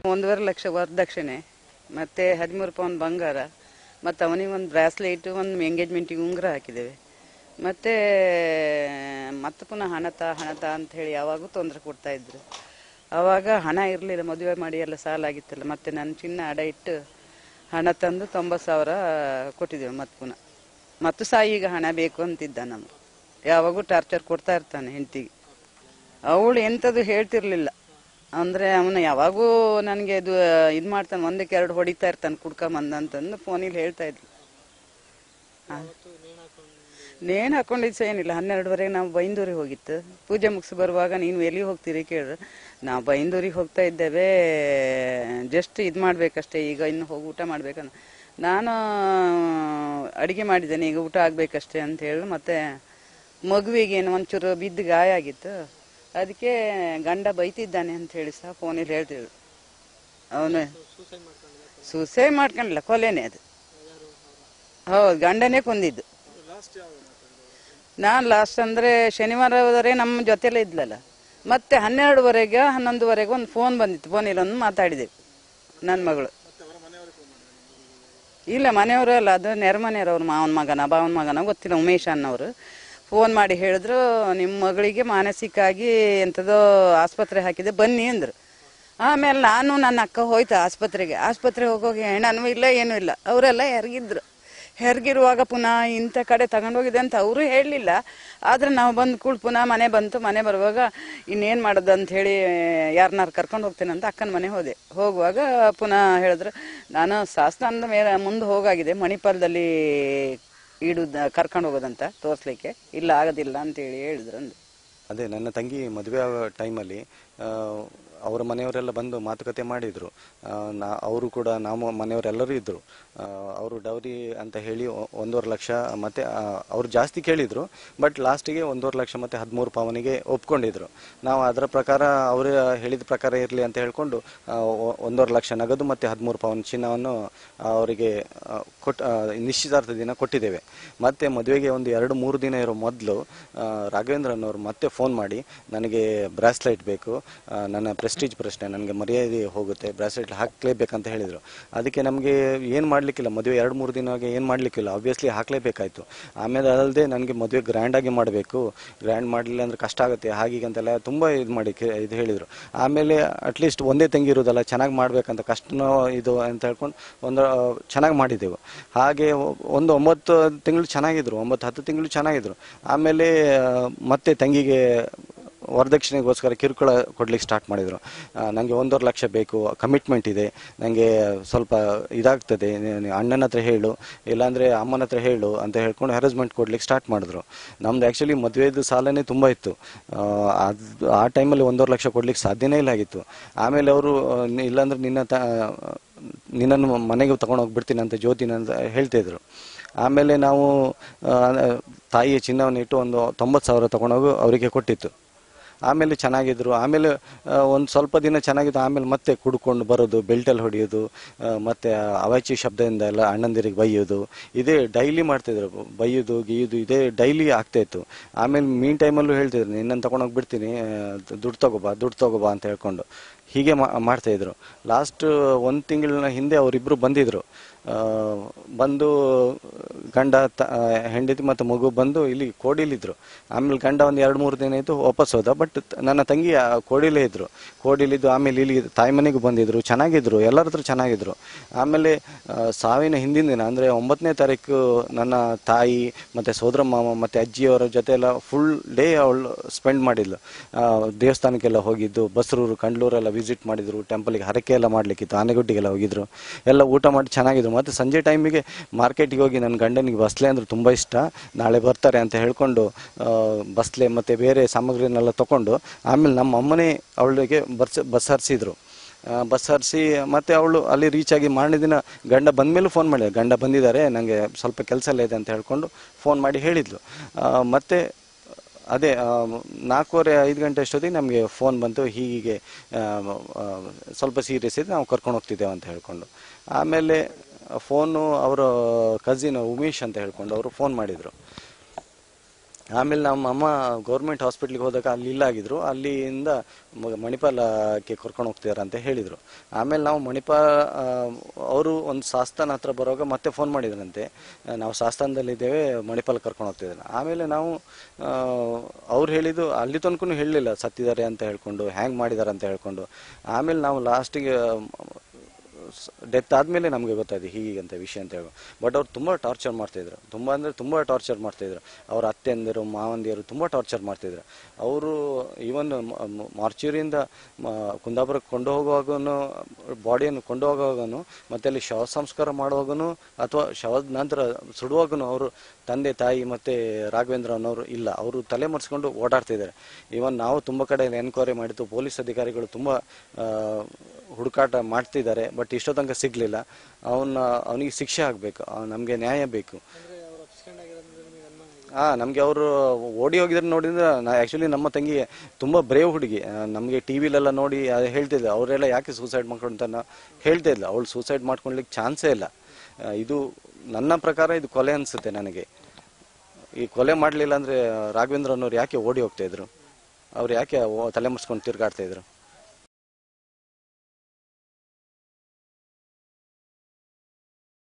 1.5 ಲಕ್ಷ ವರದಕ್ಷಿಣೆ, ಮತ್ತು 13 ಪೌಂಡ್ ಬಂಗಾರ, ಮತ್ತು ಅವನಿಗೆ ಒಂದು ಬ್ರಾಸ್ಲೆಟ್, ಒಂದು ಎಂಗೇಜ್ಮೆಂಟಿಗೆ ಉಂಗುರ ಹಾಕಿದ್ದೇವೆ. ಮತ್ತು ಪುನಃ ಹಣತ ಅಂತ ಹೇಳಿ ಯಾವಾಗೂ ತೊಂದರೆ ಕೊಡ್ತಾ ಇದ್ರು. ಆವಾಗ ಹಣ ಇರಲಿಲ್ಲ, ಮದುವೆ ಮಾಡಿ ಎಲ್ಲ ಸಾಲ ಆಗಿತ್ತಲ್ಲ. ಮತ್ತು ನಾನು ಚಿನ್ನ ಅಡ ಇಟ್ಟು ಹಣ ತಂದು 90,000 ಕೊಟ್ಟಿದ್ದೇವೆ. ಮತ್ತು ಈಗ ಹಣ ಬೇಕು ಅಂತಿದ್ದ. ನಮ್ಗೆ ಯಾವಾಗೂ ಟಾರ್ಚರ್ ಕೊಡ್ತಾ ಇರ್ತಾನೆ ಹೆಂಡತಿಗೆ. ಅವಳು ಎಂಥದ್ದು ಹೇಳ್ತಿರ್ಲಿಲ್ಲ. ಅಂದರೆ ಅವನು ಯಾವಾಗೂ ನನಗೆ ಇದು ಮಾಡ್ತಾನೆ, 1-2 ಹೊಡಿತಾ ಇರ್ತಾನೆ ಕುಡ್ಕೊಂಬಂದ ಅಂತಂದು ಫೋನಿಗೆ ಹೇಳ್ತಾ ಇದ್ಲು. ನೇಣು ಹಾಕೊಂಡಿದ್ದು ಏನಿಲ್ಲ. 12ವರೆಗೆ ನಾವು ಬೈಂದೂರಿಗೆ ಹೋಗಿತ್ತು. ಪೂಜೆ ಮುಗಿಸಿ ಬರುವಾಗ ನೀನು ಎಲ್ಲಿಗೆ ಹೋಗ್ತೀರಿ ಕೇಳಿದ್ರೆ, ನಾವು ಬೈಂದೂರಿಗೆ ಹೋಗ್ತಾ ಇದ್ದೇವೆ, ಜಸ್ಟ್ ಇದು ಮಾಡಬೇಕಷ್ಟೇ, ಈಗ ಇನ್ನು ಹೋಗಿ ಊಟ ಮಾಡ್ಬೇಕಂತ. ನಾನು ಅಡುಗೆ ಮಾಡಿದ್ದೇನೆ, ಈಗ ಊಟ ಆಗಬೇಕಷ್ಟೇ ಅಂತ ಹೇಳಿ. ಮತ್ತು ಮಗುವಿಗೇನು ಒಂಚೂರು ಬಿದ್ದು ಗಾಯ ಆಗಿತ್ತು, ಅದಕ್ಕೆ ಗಂಡ ಬೈತಿದ್ದಾನೆ ಅಂತ ಹೇಳಿ ಸಹ ಫೋನಲ್ಲಿ ಹೇಳ್ತಿದ್ರು. ಅವನು ಸೂಸೈಡ್ ಮಾಡ್ಕೊಂಡಿಲ್ಲ, ಕೊಲೆನೇ ಅದು. ಹೌದು, ಗಂಡನೇ ಕೊಂದಿದ್ದು. ನಾನು ಲಾಸ್ಟ್ ಅಂದರೆ ಶನಿವಾರವರೆ ನಮ್ಮ ಜೊತೆಲೇ ಇದ್ಲಲ್ಲ. ಮತ್ತೆ 12ವರೆಗೆ 11ವರೆಗೆ ಒಂದು ಫೋನ್ ಬಂದಿತ್ತು. ಫೋನಲ್ಲಿ ಒಂದು ಮಾತಾಡಿದೆವು ನನ್ನ ಮಗಳು. ಇಲ್ಲ, ಮನೆಯವರು ಅಲ್ಲ, ಅದು ನೆರೆಮನೆಯವ್ರು, ಮಾವನ ಮಗನ ಗೊತ್ತಿಲ್ಲ, ಉಮೇಶ್ ಅನ್ನೋರು ಫೋನ್ ಮಾಡಿ ಹೇಳಿದ್ರು, ನಿಮ್ಮ ಮಗಳಿಗೆ ಮಾನಸಿಕವಾಗಿ ಎಂಥದೋ ಆಸ್ಪತ್ರೆ ಹಾಕಿದೆ, ಬನ್ನಿ ಅಂದರು. ಆಮೇಲೆ ನಾನು ನನ್ನ ಅಕ್ಕ ಹೋಯ್ತು ಆಸ್ಪತ್ರೆಗೆ ಹೋಗೋಗಿ ಹೆಣ್ಣನೂ ಇಲ್ಲ, ಏನೂ ಇಲ್ಲ. ಅವರೆಲ್ಲ ಹೆರ್ಗಿರುವಾಗ ಪುನಃ ಇಂಥ ಕಡೆ ತಗೊಂಡೋಗಿದೆ ಅಂತ ಅವರು ಹೇಳಲಿಲ್ಲ. ಆದರೆ ನಾವು ಬಂದು ಪುನಃ ಮನೆ ಬರುವಾಗ ಇನ್ನೇನು ಮಾಡೋದು ಅಂತ ಹೇಳಿ ಯಾರನ್ನಾರು ಕರ್ಕೊಂಡು ಹೋಗ್ತೇನೆ ಅಂತ ಅಕ್ಕನ ಮನೆ ಹೋಗುವಾಗ ಪುನಃ ಹೇಳಿದ್ರು, ನಾನು ಶಾಸನದ ಮೇಲೆ ಮುಂದೆ ಹೋಗಾಗಿದೆ, ಮಣಿಪಾಲದಲ್ಲಿ ಕರ್ಕೊಂಡು ಹೋಗೋದಂತ ತೋರಿಸ್ಲಿಕ್ಕೆ, ಇಲ್ಲ ಆಗೋದಿಲ್ಲ ಅಂತೇಳಿ ಹೇಳಿದ್ರು. ಅದೇ ನನ್ನ ತಂಗಿ ಮದುವೆ ಆಗೋ ಟೈಮಲ್ಲಿ ಅವರ ಮನೆಯವರೆಲ್ಲ ಬಂದು ಮಾತುಕತೆ ಮಾಡಿದರು. ಅವರು ಕೂಡ ನಾವು ಮನೆಯವರೆಲ್ಲರೂ ಇದ್ದರು. ಅವರು ಡೌರಿ ಅಂತ ಹೇಳಿ 1.5 ಲಕ್ಷ ಮತ್ತು ಅವರು ಜಾಸ್ತಿ ಕೇಳಿದರು. ಬಟ್ ಲಾಸ್ಟಿಗೆ 1.5 ಲಕ್ಷ ಮತ್ತು 13 ಪವನಿಗೆ ಒಪ್ಕೊಂಡಿದ್ರು. ನಾವು ಅದರ ಪ್ರಕಾರ ಅವರು ಹೇಳಿದ ಪ್ರಕಾರ ಇರಲಿ ಅಂತ ಹೇಳ್ಕೊಂಡು 1.5 ಲಕ್ಷ ನಗದು ಮತ್ತು 13 ಪವನ್ ಚಿನ್ನವನ್ನು ಅವರಿಗೆ ನಿಶ್ಚಿತಾರ್ಥ ದಿನ ಕೊಟ್ಟಿದ್ದೇವೆ. ಮತ್ತು ಮದುವೆಗೆ ಒಂದು 2-3 ದಿನ ಇರೋ ಮೊದಲು ರಾಘವೇಂದ್ರನವರು ಮತ್ತೆ ಫೋನ್ ಮಾಡಿ, ನನಗೆ ಬ್ರಾಸ್ಲೈಟ್ ಬೇಕು, ನನ್ನ ಪ್ರೆಸ್ಟೀಜ್ ಪ್ರಶ್ನೆ, ನನಗೆ ಮರ್ಯಾದೆ ಹೋಗುತ್ತೆ, ಬ್ರಾಸ್ಲೆಟ್ ಹಾಕಲೇಬೇಕಂತ ಹೇಳಿದರು. ಅದಕ್ಕೆ ನಮಗೆ ಏನು ಮಾಡಲಿಕ್ಕಿಲ್ಲ, ಮದುವೆ 2-3 ದಿನವಾಗಿ ಏನು ಮಾಡಲಿಕ್ಕಿಲ್ಲ, ಆಬ್ವಿಯಸ್ಲಿ ಹಾಕಲೇಬೇಕಾಯಿತು. ಆಮೇಲೆ ಅದಲ್ಲದೆ ನನಗೆ ಮದುವೆ ಗ್ರ್ಯಾಂಡಾಗಿ ಮಾಡಬೇಕು, ಗ್ರ್ಯಾಂಡ್ ಮಾಡಲಿಲ್ಲ ಅಂದರೆ ಕಷ್ಟ ಆಗುತ್ತೆ, ಹಾಗೀಗೆ ಅಂತೆಲ್ಲ ತುಂಬ ಇದು ಹೇಳಿದರು. ಆಮೇಲೆ ಅಟ್ಲೀಸ್ಟ್ ಒಂದೇ ತಂಗಿ ಇರೋದಲ್ಲ, ಚೆನ್ನಾಗಿ ಮಾಡಬೇಕಂತ, ಕಷ್ಟನೋ ಇದು ಅಂತ ಹೇಳ್ಕೊಂಡು ಚೆನ್ನಾಗಿ ಮಾಡಿದ್ದೆವು. ಹಾಗೆ ಒಂದು 9 ತಿಂಗಳು ಚೆನ್ನಾಗಿದ್ರು, 9-10 ತಿಂಗಳು ಚೆನ್ನಾಗಿದ್ರು. ಆಮೇಲೆ ಮತ್ತೆ ತಂಗಿಗೆ ವರದಕ್ಷಿಣೆಗೋಸ್ಕರ ಕಿರುಕುಳ ಕೊಡ್ಲಿಕ್ಕೆ ಸ್ಟಾರ್ಟ್ ಮಾಡಿದರು. ನನಗೆ 1.5 ಲಕ್ಷ ಬೇಕು, ಕಮಿಟ್ಮೆಂಟ್ ಇದೆ, ನನಗೆ ಸ್ವಲ್ಪ ಇದಾಗ್ತದೆ, ಅಣ್ಣನ ಹತ್ರ ಹೇಳು, ಇಲ್ಲಾಂದರೆ ಅಮ್ಮನ ಹತ್ರ ಹೇಳು ಅಂತ ಹೇಳ್ಕೊಂಡು ಹ್ಯಾರಸ್ಮೆಂಟ್ ಕೊಡ್ಲಿಕ್ಕೆ ಸ್ಟಾರ್ಟ್ ಮಾಡಿದ್ರು. ನಮ್ದು ಆ್ಯಕ್ಚುಲಿ ಮದುವೆದು ಸಾಲನೇ ತುಂಬ ಇತ್ತು. ಆ ಟೈಮಲ್ಲಿ 1.5 ಲಕ್ಷ ಕೊಡ್ಲಿಕ್ಕೆ ಸಾಧ್ಯನೇ ಇಲ್ಲ ಆಗಿತ್ತು. ಆಮೇಲೆ ಅವರು ಇಲ್ಲಾಂದ್ರೆ ನಿನ್ನನ್ನು ಮನೆಗೆ ತಗೊಂಡೋಗ್ಬಿಡ್ತೀನಿ ಅಂತ ಜ್ಯೋತಿನ ಅಂತ ಹೇಳ್ತಿದ್ರು. ಆಮೇಲೆ ನಾವು ತಾಯಿಯ ಚಿನ್ನವನ್ನು ಇಟ್ಟು ಒಂದು 90,000 ತಗೊಂಡೋಗಿ ಅವರಿಗೆ ಕೊಟ್ಟಿತ್ತು. ಆಮೇಲೆ ಚೆನ್ನಾಗಿದ್ರು. ಆಮೇಲೆ ಒಂದು ಸ್ವಲ್ಪ ದಿನ ಚೆನ್ನಾಗಿತ್ತು. ಆಮೇಲೆ ಮತ್ತೆ ಕುಡ್ಕೊಂಡು ಬರೋದು, ಬೆಲ್ಟಲ್ಲಿ ಹೊಡೆಯೋದು, ಮತ್ತು ಅವಾಚಿ ಶಬ್ದದಿಂದ ಎಲ್ಲ ಅಣ್ಣಂದಿರಿಗೆ ಬೈಯೋದು, ಇದೇ ಡೈಲಿ ಮಾಡ್ತಿದ್ರು. ಬೈಯೋದು ಗೀಯೋದು ಇದೇ ಡೈಲಿ ಆಗ್ತಾಯಿತ್ತು. ಆಮೇಲೆ ಮೀನ್ ಟೈಮಲ್ಲೂ ಹೇಳ್ತಿದ್ರು, ನಿನ್ನನ್ನು ತಗೊಂಡೋಗ್ಬಿಡ್ತೀನಿ, ದುಡ್ಡು ತಗೋಬಾ ಅಂತ ಹೇಳ್ಕೊಂಡು ಹೀಗೆ ಮಾಡ್ತಾಯಿದ್ರು. ಲಾಸ್ಟ್ 1 ತಿಂಗಳಿನ ಹಿಂದೆ ಅವರಿಬ್ಬರು ಬಂದಿದ್ದರು. ಬಂದು ಗಂಡ ಹೆಂಡತಿ ಮತ್ತು ಮಗು ಬಂದು ಇಲ್ಲಿ ಕೋಡಿಲಿದ್ರು. ಆಮೇಲೆ ಗಂಡ ಒಂದು 2-3 ದಿನ ಇದ್ದು ವಾಪಸ್ ಹೋದ. ಬಟ್ ನನ್ನ ತಂಗಿ ಕೋಡಿಲೇ ಇದ್ದರು. ಕೋಡಿಲಿದ್ದು ಆಮೇಲೆ ಇಲ್ಲಿ ತಾಯಿ ಮನೆಗೂ ಬಂದಿದ್ರು, ಚೆನ್ನಾಗಿದ್ರು, ಎಲ್ಲರ ಹತ್ರ ಚೆನ್ನಾಗಿದ್ರು. ಆಮೇಲೆ ಸಾವಿನ ಹಿಂದಿನ ದಿನ ಅಂದರೆ 9ನೇ ತಾರೀಕು ನನ್ನ ತಾಯಿ ಮತ್ತು ಸೋದರ ಮಾವ ಮತ್ತು ಅಜ್ಜಿಯವರ ಜೊತೆ ಎಲ್ಲ ಫುಲ್ ಡೇ ಅವಳು ಸ್ಪೆಂಡ್ ಮಾಡಿದ್ಲು. ದೇವಸ್ಥಾನಕ್ಕೆಲ್ಲ ಹೋಗಿದ್ದು, ಬಸರೂರು ಕಂಡ್ಲೂರೆಲ್ಲ ವಿಸಿಟ್ ಮಾಡಿದರು, ಟೆಂಪಲ್ಗೆ ಹರಕೆ ಎಲ್ಲ ಮಾಡಲಿಕ್ಕಿತ್ತು, ಆನೆಗುಡ್ಡಿಗೆಲ್ಲ ಹೋಗಿದ್ರು, ಎಲ್ಲ ಊಟ ಮಾಡಿ ಚೆನ್ನಾಗಿದ್ರು. ಮತ್ತು ಸಂಜೆ ಟೈಮಿಗೆ ಮಾರ್ಕೆಟಿಗೆ ಹೋಗಿ ನನ್ನ ಗಂಡನಿಗೆ ಬಸ್ಲೆ ಅಂದರೆ ತುಂಬ ಇಷ್ಟ, ನಾಳೆ ಬರ್ತಾರೆ ಅಂತ ಹೇಳ್ಕೊಂಡು ಬಸ್ಲೆ ಮತ್ತು ಬೇರೆ ಸಾಮಗ್ರಿನೆಲ್ಲ ತೊಗೊಂಡು ಆಮೇಲೆ ನಮ್ಮ ಅಮ್ಮನೇ ಅವಳಿಗೆ ಬಸ್ ಹರಿಸಿದ್ರು. ಬಸ್ ಹರಿಸಿ ಮತ್ತು ಅವಳು ಅಲ್ಲಿ ರೀಚ್ ಆಗಿ ಮಾರನೇ ದಿನ ಗಂಡ ಬಂದ ಮೇಲೂ ಫೋನ್ ಮಾಡಿದ್ರು, ಗಂಡ ಬಂದಿದ್ದಾರೆ, ನನಗೆ ಸ್ವಲ್ಪ ಕೆಲಸ ಎಲ್ಲ ಇದೆ ಅಂತ ಹೇಳ್ಕೊಂಡು ಫೋನ್ ಮಾಡಿ ಹೇಳಿದ್ಲು. ಮತ್ತು ಅದೇ 4:30-5 ಗಂಟೆ ಅಷ್ಟೊತ್ತಿಗೆ ನಮಗೆ ಫೋನ್ ಬಂತು, ಹೀಗೆ ಸ್ವಲ್ಪ ಸೀರಿಯಸ್ ಇದೆ, ನಾವು ಕರ್ಕೊಂಡು ಹೋಗ್ತಿದ್ದೇವೆ ಅಂತ ಹೇಳ್ಕೊಂಡು. ಆಮೇಲೆ ಫೋನು ಅವರ ಕಸಿನ್ ಉಮೇಶ್ ಅಂತ ಹೇಳ್ಕೊಂಡು ಅವರು ಫೋನ್ ಮಾಡಿದರು. ಆಮೇಲೆ ನಮ್ಮ ಅಮ್ಮ ಗೌರ್ಮೆಂಟ್ ಹಾಸ್ಪಿಟ್ಲಿಗೆ ಹೋದಾಗ ಅಲ್ಲಿ ಇಲ್ಲಾಗಿದ್ರು, ಅಲ್ಲಿಂದ ಮಣಿಪಾಲಕ್ಕೆ ಕರ್ಕೊಂಡು ಹೋಗ್ತಿದಾರೆ ಅಂತ ಹೇಳಿದರು. ಆಮೇಲೆ ನಾವು ಅವರು ಒಂದು ಶಾಸ್ತಾನ ಹತ್ರ ಬರುವಾಗ ಮತ್ತೆ ಫೋನ್ ಮಾಡಿದ್ರಂತೆ, ನಾವು ಶಾಸ್ತಾನದಲ್ಲಿದ್ದೇವೆ, ಮಣಿಪಾಲ ಕರ್ಕೊಂಡು ಹೋಗ್ತಿದ್ದಾರೆ. ಆಮೇಲೆ ನಾವು ಅವ್ರು ಹೇಳಿದ್ದು ಅಲ್ಲಿ ತನಕ ಹೇಳಲಿಲ್ಲ ಸತ್ತಿದ್ದಾರೆ ಅಂತ ಹೇಳ್ಕೊಂಡು, ಹ್ಯಾಂಗ್ ಮಾಡಿದ್ದಾರೆ ಅಂತ ಹೇಳ್ಕೊಂಡು. ಆಮೇಲೆ ನಾವು ಲಾಸ್ಟಿಗೆ ಡೆತ್ ಆದಮೇಲೆ ನಮಗೆ ಗೊತ್ತಾಯ್ತು ಹೀಗಂತ ವಿಷಯ ಅಂತ ಹೇಳಿ. ಬಟ್ ಅವ್ರು ತುಂಬ ಟಾರ್ಚರ್ ಮಾಡ್ತಾಯಿದ್ರು, ತುಂಬ ಅಂದರೆ ತುಂಬ ಟಾರ್ಚರ್ ಮಾಡ್ತಾಯಿದ್ರು. ಅವ್ರ ಅತ್ತೆಂದಿರು ಮಾವಂದಿಯರು ತುಂಬ ಟಾರ್ಚರ್ ಮಾಡ್ತಾಯಿದ್ರು. ಅವರು ಈವನ್ ಮಾರ್ಚುರಿಯಿಂದ ಕುಂದಾಪುರಕ್ಕೆ ಕೊಂಡು ಹೋಗುವಾಗೂ, ಬಾಡಿಯನ್ನು ಕೊಂಡು ಹೋಗುವಾಗೂ, ಮತ್ತು ಅಲ್ಲಿ ಶವ ಸಂಸ್ಕಾರ ಮಾಡುವಾಗೂ ಅಥವಾ ಶವದ ನಂತರ ಸುಡುವಾಗೂ ಅವರು ತಂದೆ ತಾಯಿ ಮತ್ತು ರಾಘವೇಂದ್ರ ಅನ್ನೋರು ಇಲ್ಲ, ಅವರು ತಲೆ ಮರೆಸ್ಕೊಂಡು ಓಡಾಡ್ತಿದ್ದಾರೆ. ಈವನ್ ನಾವು ತುಂಬ ಕಡೆ ಎನ್ಕ್ವೈರಿ ಮಾಡಿದ್ದು, ಪೊಲೀಸ್ ಅಧಿಕಾರಿಗಳು ತುಂಬ ಹುಡುಕಾಟ ಮಾಡ್ತಿದ್ದಾರೆ, ಬಟ್ ಇಷ್ಟೋ ತನಕ ಸಿಗಲಿಲ್ಲ. ಅವನಿಗೆ ಶಿಕ್ಷೆ ಆಗಬೇಕು, ನಮಗೆ ನ್ಯಾಯ ಬೇಕು. ನಮಗೆ ಅವರು ಓಡಿ ಹೋಗಿದ್ರೆ ನೋಡಿದ್ರೆ, ಆ್ಯಕ್ಚುಲಿ ನಮ್ಮ ತಂಗಿ ತುಂಬ ಬ್ರೇವ್ ಹುಡುಗಿ, ನಮಗೆ ಟಿ ವಿಲೆಲ್ಲ ನೋಡಿ ಹೇಳ್ತಿದ್ದೆ, ಅವರೆಲ್ಲ ಯಾಕೆ ಸೂಸೈಡ್ ಮಾಡ್ಕೊಂಡು ಅಂತ ಹೇಳ್ತಾ ಇದ್ಲು. ಅವಳು ಸೂಸೈಡ್ ಮಾಡ್ಕೊಳ್ಲಿಕ್ಕೆ ಚಾನ್ಸೇ ಇಲ್ಲ. ಇದು ನನ್ನ ಪ್ರಕಾರ ಇದು ಕೊಲೆ ಅನಿಸುತ್ತೆ ನನಗೆ. ಈ ಕೊಲೆ ಮಾಡಲಿಲ್ಲ ಅಂದರೆ ರಾಘವೇಂದ್ರ ಅನ್ನೋರು ಯಾಕೆ ಓಡಿ ಹೋಗ್ತಾಯಿದ್ರು, ಅವ್ರು ಯಾಕೆ ತಲೆ ಮುಚ್ಕೊಂಡು ತಿರ್ಗಾಡ್ತಾಯಿದ್ರು?